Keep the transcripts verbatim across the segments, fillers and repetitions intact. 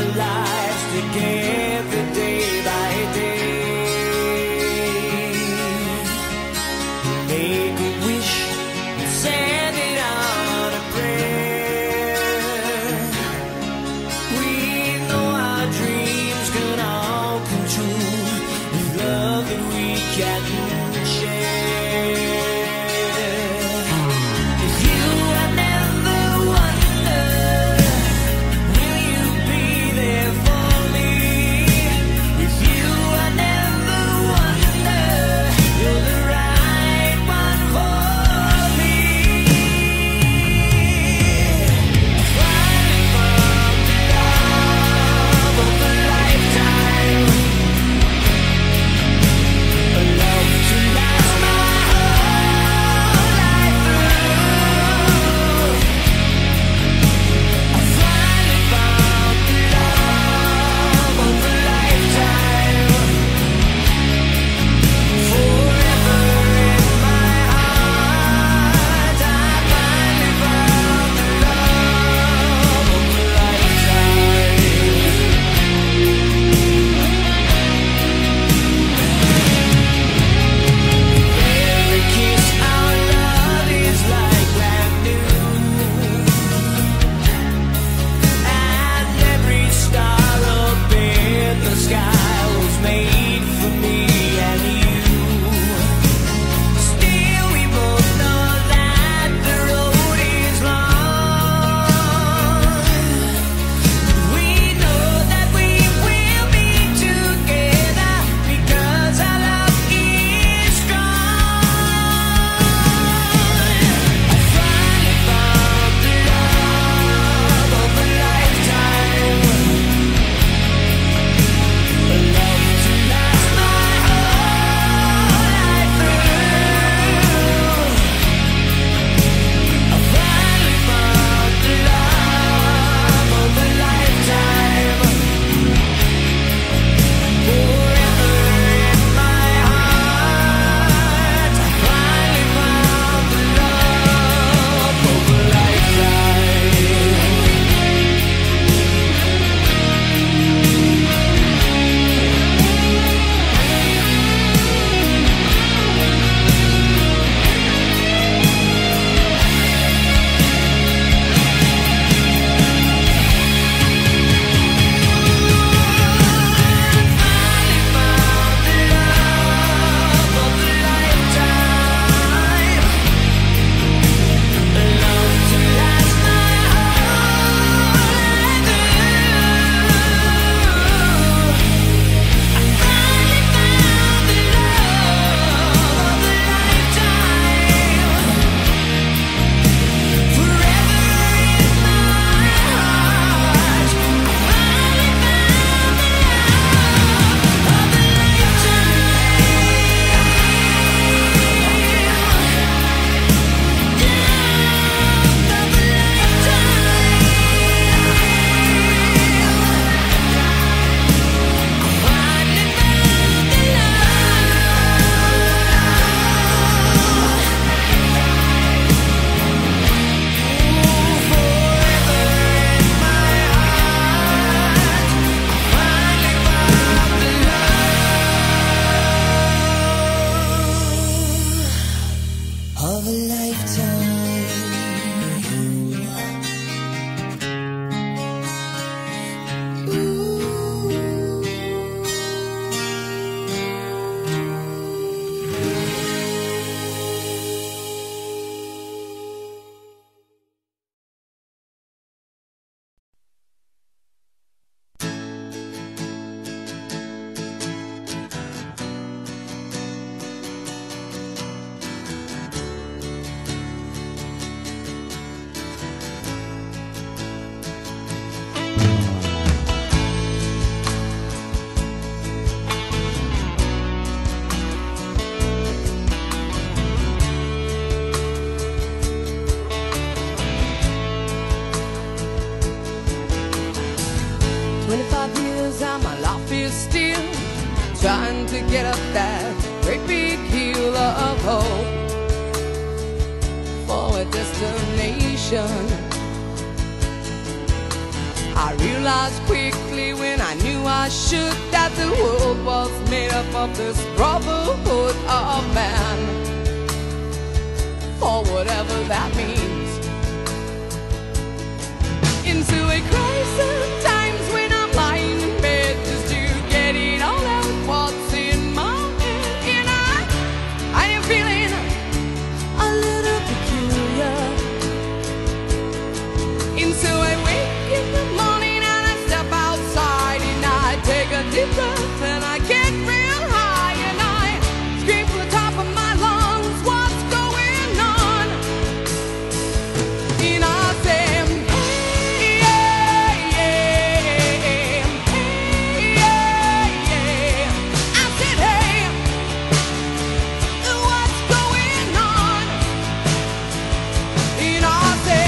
lives together day by day. Make a wish and send it on a prayer. We know our dreams can all come true with love that we can share. trying to get up that great big hill of hope for a destination. I really realized quickly when I knew I should that the world was made up of this brotherhood of man, or whatever that means. Into a crisis times when I'm lying in bed just to get it all out what's in my head, and I, I am feeling a little peculiar. Into I wake in the morning and I step outside and I take a deep breath and I get real high and I scream from the top of my lungs, what's going on? And I say, hey, yeah, yeah, hey, yeah, yeah. I said, hey, what's going on? And I say,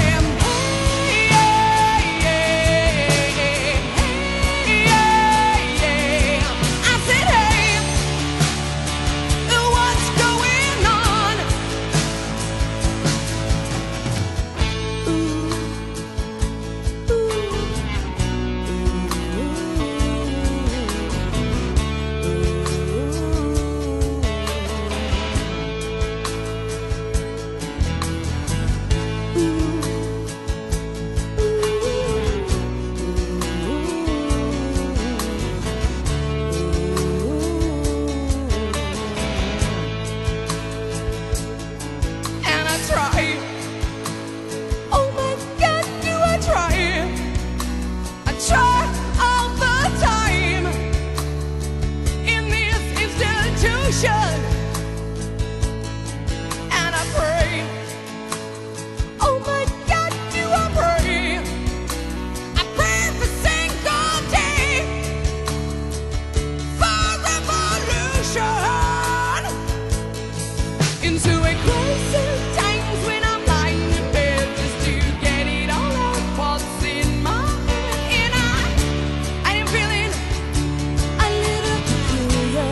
and I pray, oh my God, do I pray, I pray every single day for revolution. Into a crisis times when I'm lying in bed just to get it all out what's in my head, and I, I am feeling a little peculiar.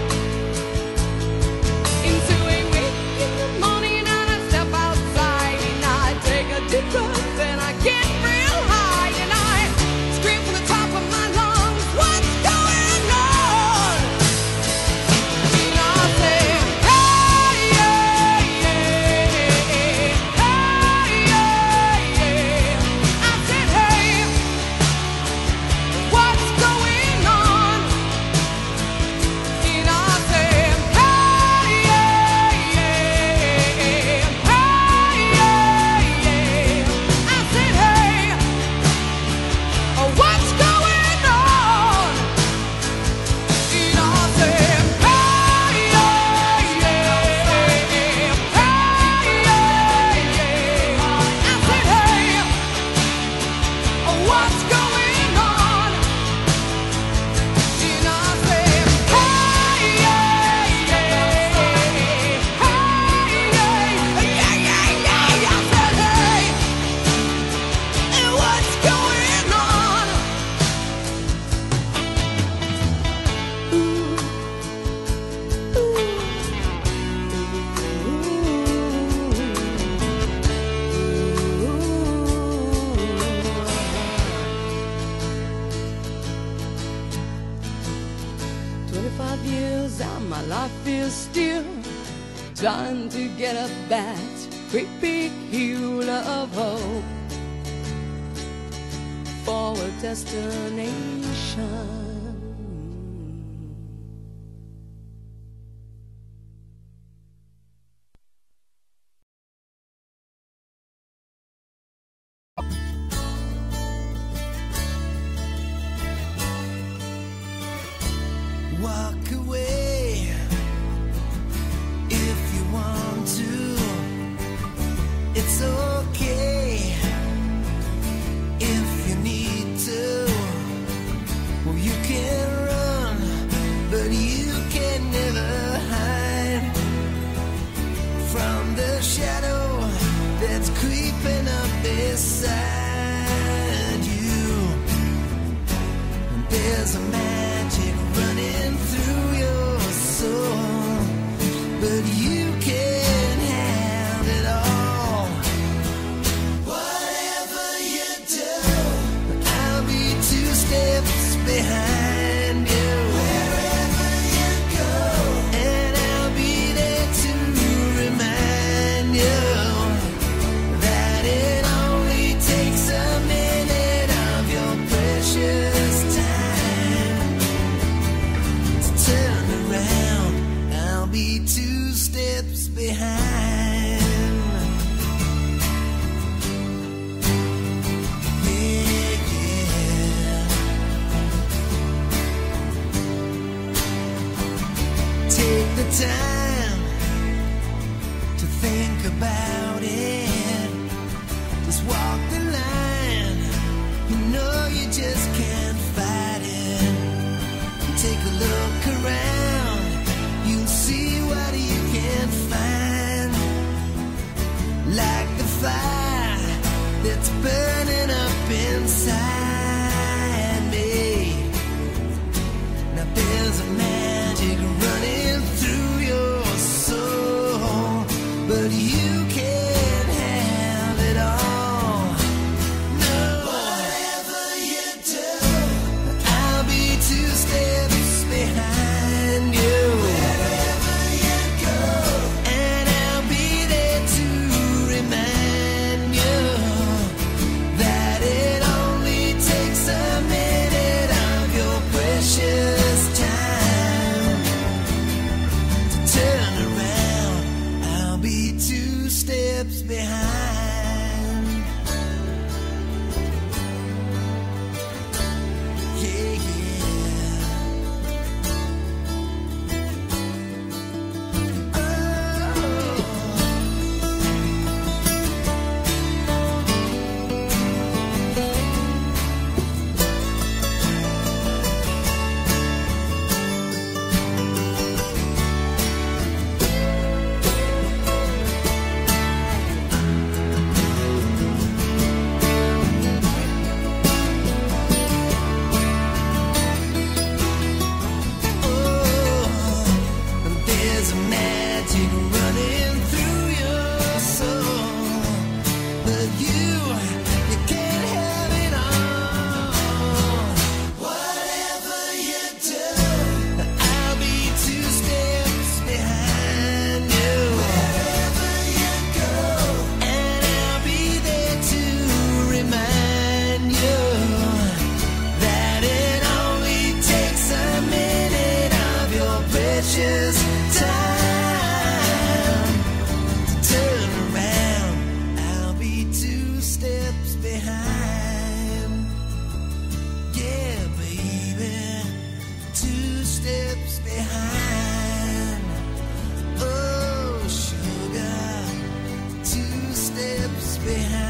Into a wake in the morning and I step outside and I take a deep breath and I get real high and I scream from the top of my lungs, what's going on? And I say, hey, yeah, yeah, hey, yeah, yeah. I said, hey, what's going on? And I say, twenty-five years and my life is still trying to get up that great big hill of hope for a destination. Walk away if you want to. It's okay if you need to. Well, you can run, but you can never hide from the shadow that's creeping up beside you. There's a magic running through your soul, but you can't have it all. Whatever you do, I'll be too behind. Yeah, yeah. Take the time to think about it. Just walk the line. You know you just can't fight it. Take a look around. You'll see what you can find. Like the fire that's burning up inside me. Now there's a magic running through your soul, but you can't have it all. No, whatever you do, I'll be two steps behind you. Wherever you go, and I'll be there to remind you that it only takes a minute of your precious time to turn around. I'll be two steps behind. Yeah, yeah. Oh. There's a magic running through your soul, but you, you can't have it all. Whatever you do, I'll be two steps behind you. Wherever you go, and I'll be there to remind you that it only takes a minute of your precious time to turn around. I'll be two steps behind. Yeah, baby, two steps behind. Oh, sugar, two steps behind.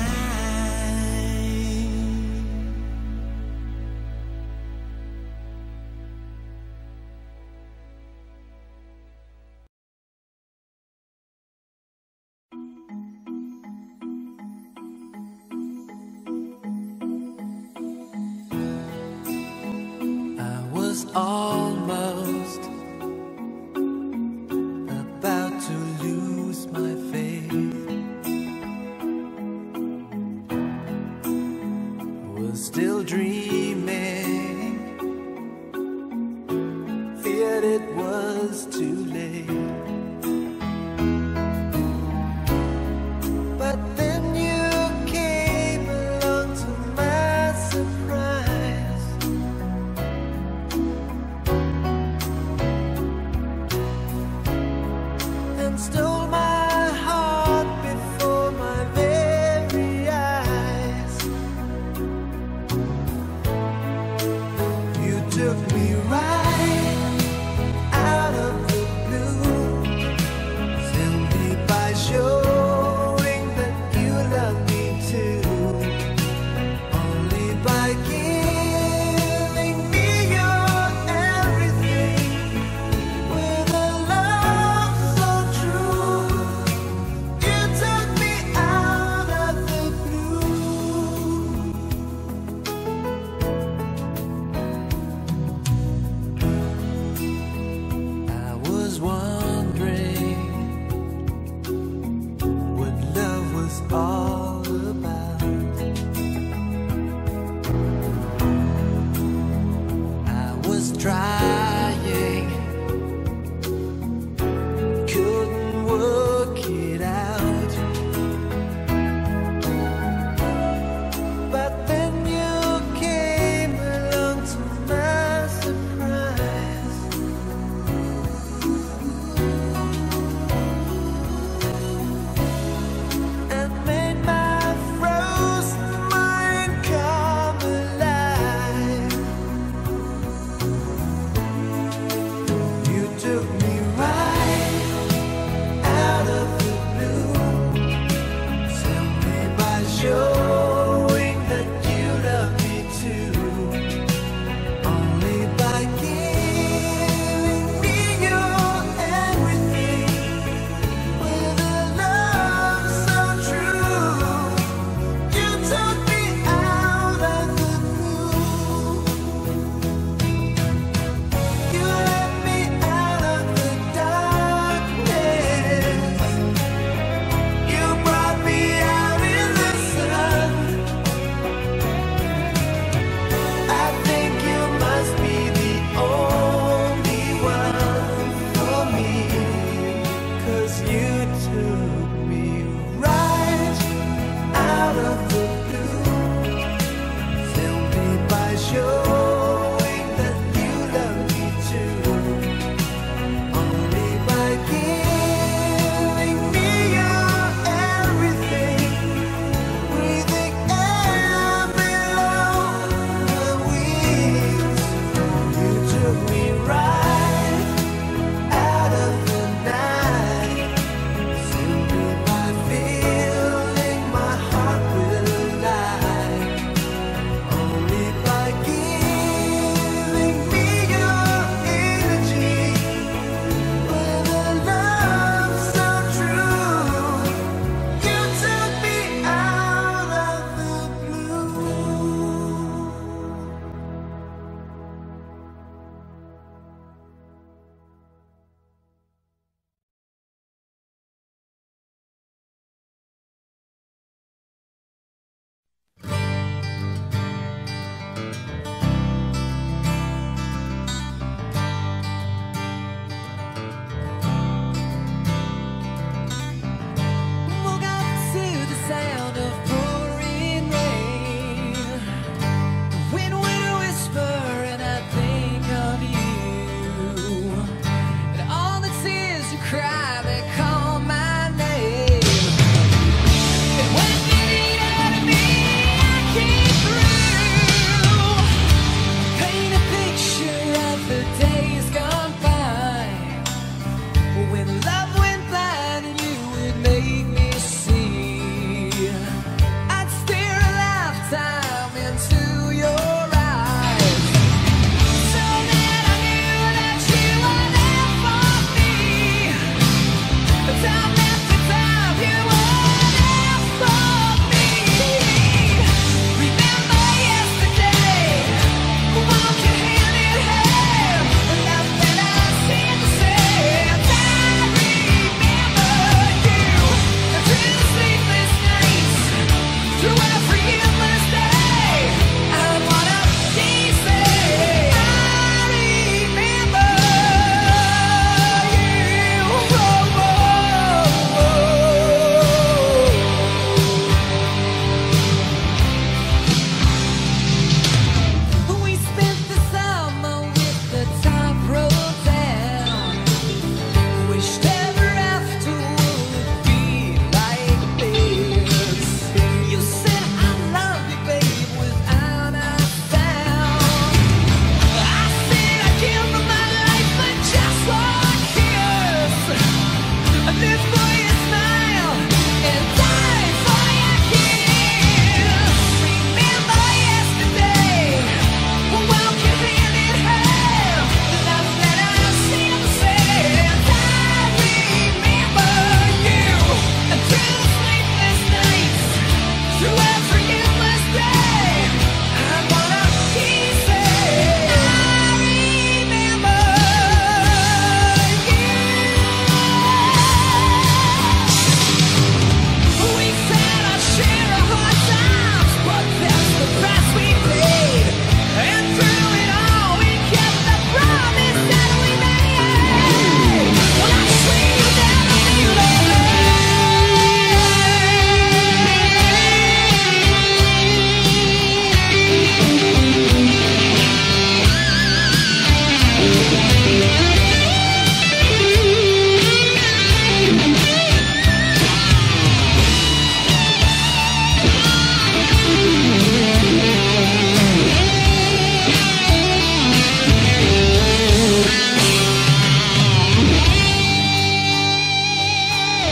I was almost about to lose my faith. Was still dreaming, feared it was too late. But then you came along to my surprise.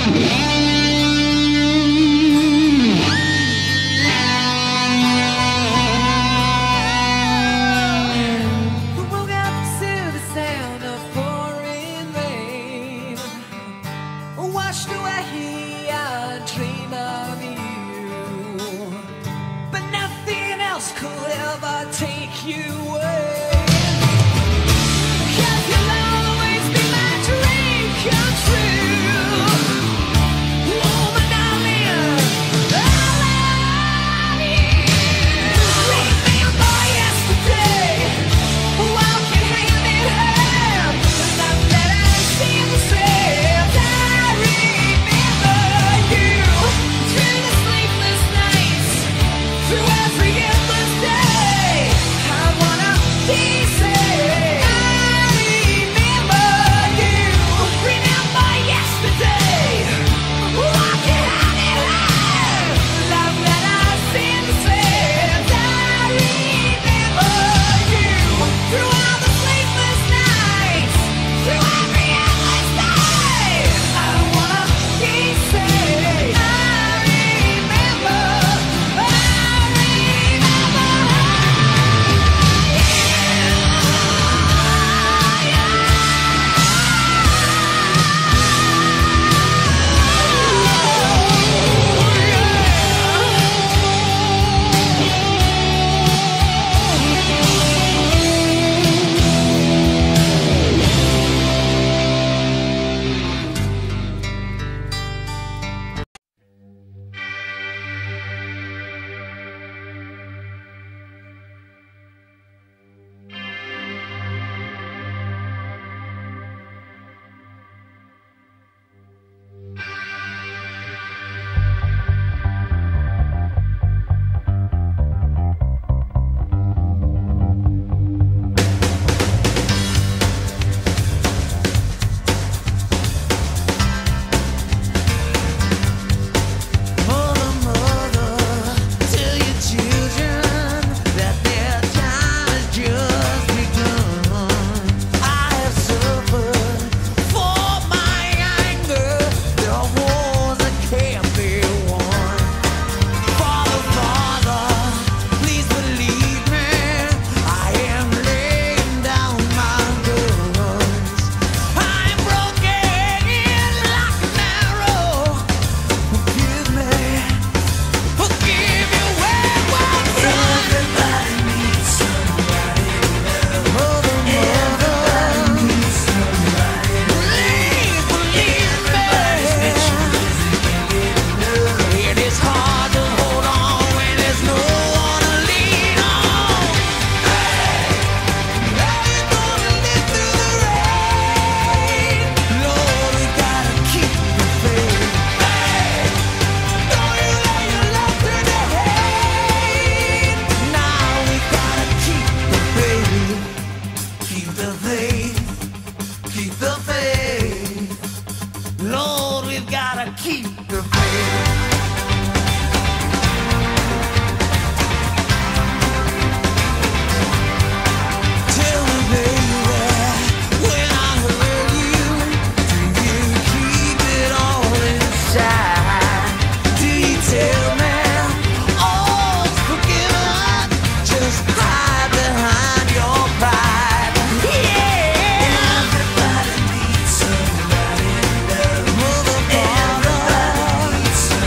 Everybody needs somebody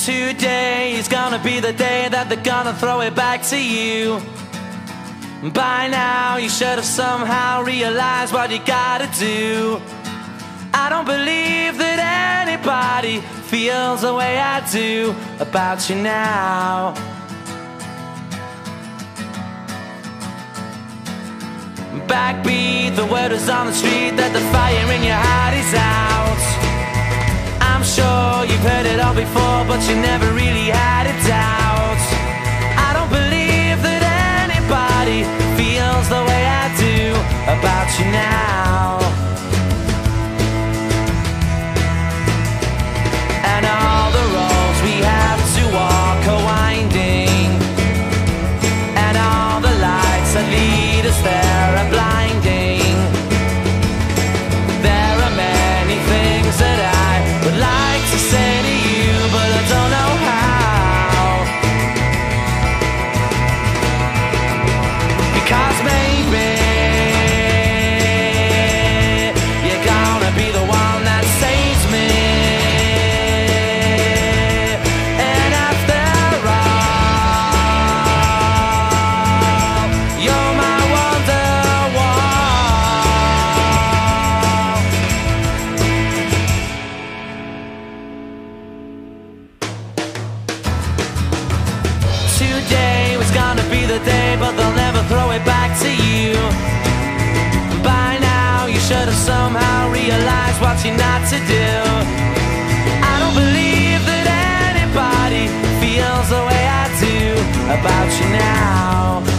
Today is gonna be the day that they're gonna throw it back to you. By now you should have somehow realized what you gotta do. I don't believe that anybody feels the way I do about you now. Backbeat, the word is on the street that the fire in your heart is out. I'm sure you've heard it all before, but you never really had a doubt. I don't believe that anybody feels the way I do about you now. And all the roads we have to walk are winding, and all the lights that lead us there are blinding. There are many things that I would like to say to you, but I don't know how. Because maybe you're gonna be the one that saves me. And after all, you're my Wonderwall. Today was gonna be the day, but they'll never throw it back to you. By now you should have somehow realized what you're not to do. I don't believe that anybody feels the way I do about you now.